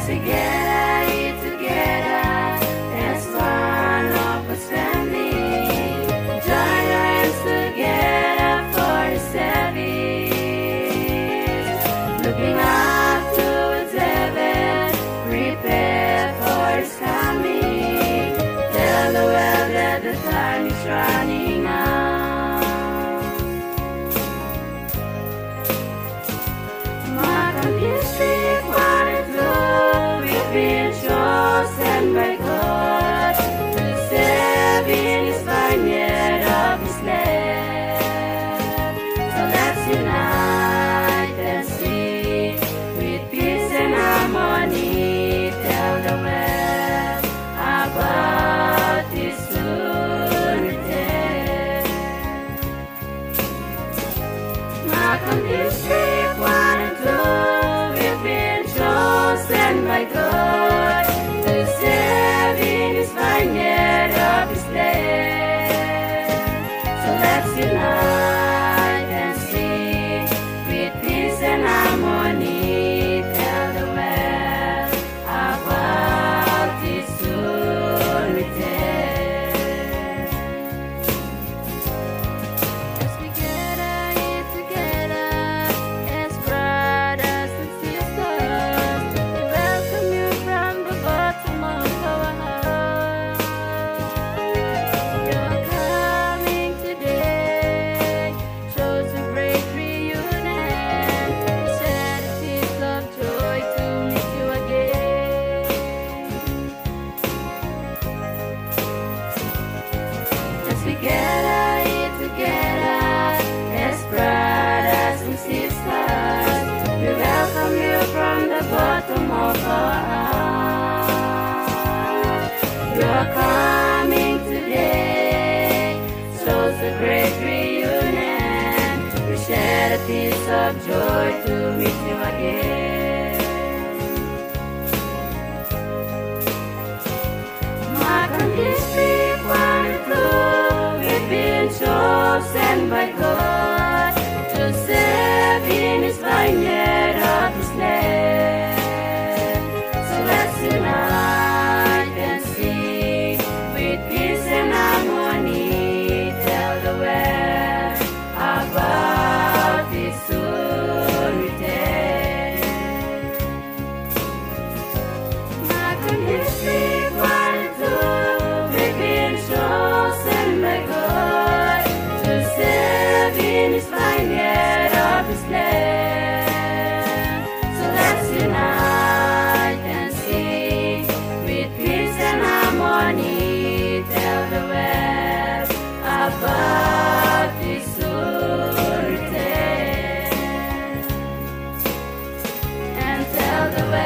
we gather here together as one of us family. Join our hands together for the service. Looking up towards heaven, prepare for His coming. Tell the world that the time is running out. Markham District 1 and 2, we've been chosen by God to serve in His vineyard of His land. So let's unite and sing with peace and harmony. Tell the world about His soon return. Markham District 1 and 2, we've been chosen by God to serve in His vineyard of His land. So let's unite and sing with peace and harmony. Tell the world about His soon return. As we gather here together as brothers and sisters, we welcome you from the bottom of our heart. You're coming today, shows a great reunion. We share the tears of joy to meet you again. As we gather here together as brothers and sisters, we welcome you from the bottom of our heart. You're coming today, shows a great reunion. We share the tears of joy to meet you again. Markham District 1 and 2, we've been chosen by God to serve in His vineyard of His land. So let's unite and sing with peace and harmony. Tell the world about His soon return. Markham District 1 and 2, we've been chosen by God to serve in His vineyard of His land. So let's unite and sing with peace and harmony. Tell the world about His soon return. And tell the world